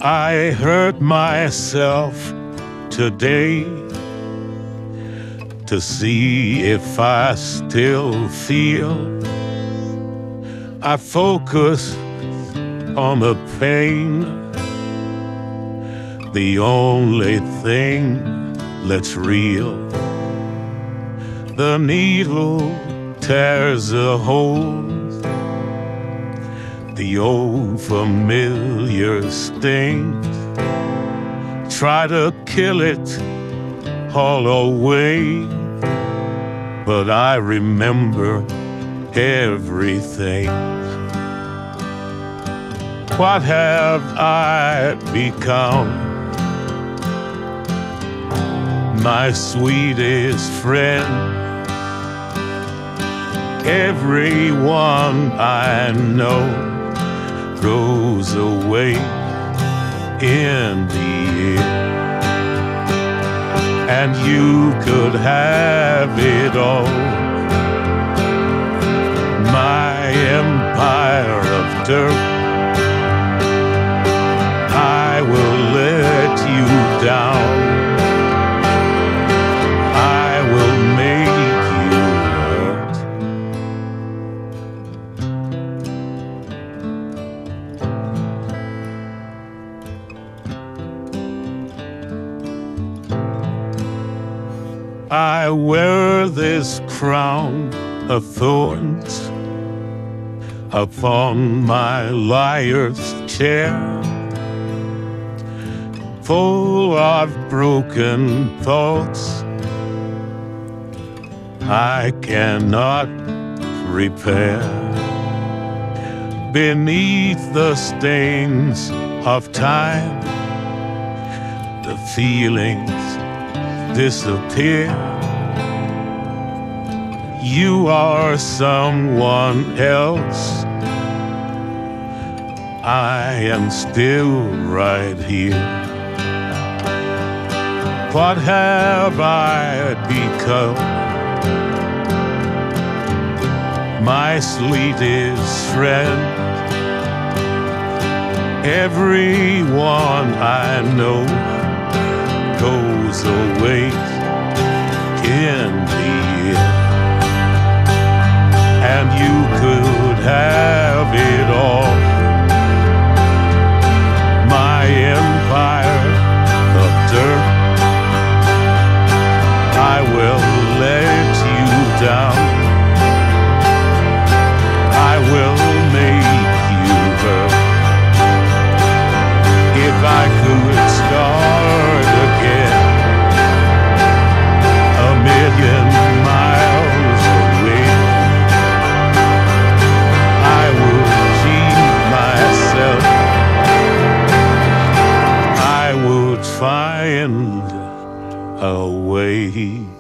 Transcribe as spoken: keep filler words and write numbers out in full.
I hurt myself today to see if I still feel. I focus on the pain, the only thing that's real. The needle tears a hole, the old familiar stings try to kill it all away, but I remember everything. What have I become? My sweetest friend. Everyone I know goes away in the end, and you could have it all. My empire of dirt, I will let you down. I will make you hurt. I wear this crown of thorns upon my liar's chair, full of broken thoughts I cannot repair. Beneath the stains of time, the feelings disappear. You are someone else. I am still right here. What have I become? My sweetest friend. Everyone I know goes away in the end, and you could have it all. My empire of dirt, I will let you down. I will make you hurt. If I could start again a million miles away, I would keep myself. I would find a way.